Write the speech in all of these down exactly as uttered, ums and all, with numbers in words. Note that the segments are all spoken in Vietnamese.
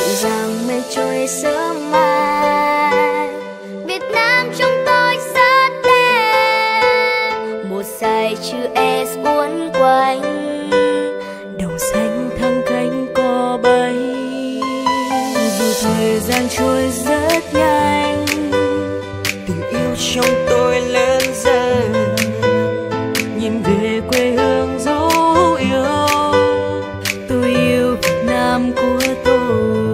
rằng mây trôi sớm mai. Việt Nam trong tôi rất đẹp, một dải chữ S uốn quanh, đồng xanh thăng cánh cò bay. Dù thời gian trôi rất nhanh, tình yêu trong tôi lớn dần, nhìn về quê hương dấu yêu. Tôi yêu Việt Nam của tôi.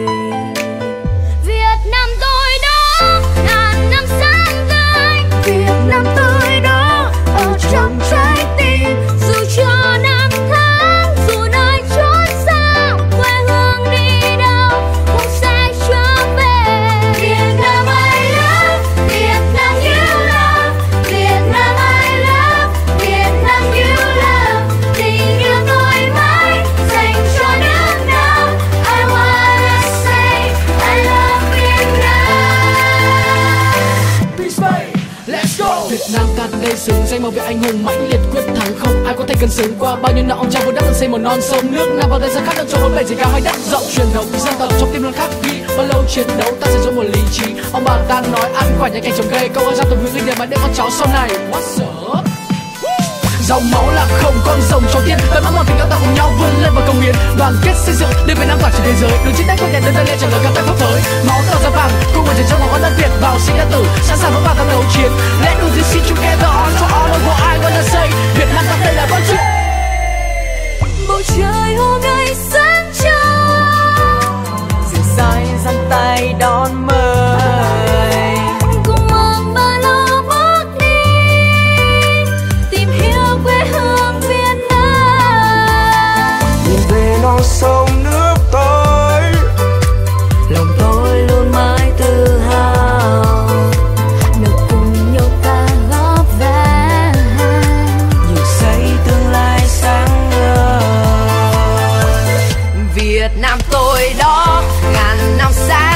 Việt Nam tôi đó ngàn năm sáng tươi, Việt Nam tôi đó ở trong trái tim. Dù cho năm tháng, dù nơi chốn xa, quê hương đi đâu cũng sẽ trở về. Việt Nam I love, Việt Nam you love, Việt Nam I love, Việt Nam you love. Tình yêu tôi mãi dành cho nước Nam. I wanna say I love Việt Nam. Peace Bay, let's go. Việt Nam ta đây xứng danh một vị anh hùng mãnh liệt quyết thắng, không ai có thể cân xứng. Qua bao nhiêu năm ông cha vun đắp xây một non sông nước Nam, vào thời gian khát nước cho bốn bể chỉ cao hay đất rộng. Truyền thống dân tộc trong tim luôn khắc ghi, bao lâu chiến đấu ta sẽ dùng một lý trí. Ông bà ta nói ăn quả nhà cảnh trồng cây, câu hỏi ra từng người để mà để con cháu sau này. What's up? Dòng máu là không con rồng cho tiên, tận mắt một tình ta cùng nhau vươn lên và công hiến. Đoàn kết xây dựng để Việt Nam tỏa trên thế giới, đường chiến thắng quyết nhật đến đây lên trả lời các tay pháp tới. Máu tỏa ra vàng cùng với trong máu đất Việt vào sinh ra tử, sẵn sàng với vào tham đấu chiến. Let's do this shit together on to all of what I wanna say. Việt Nam ta đây là câu chuyện. Bầu trời hôm nay sáng trong, Dịu dàng giang tay đón mời. cùng mong bao lâu bước đi, tìm hiểu quê hương Việt Nam. Nhìn về non sông nước tôi, Lòng tôi luôn mãi tự hào, được cùng nhau ta góp vẻ, Nhiều xây tương lai sáng ngời. Việt Nam tôi đó ngàn năm xa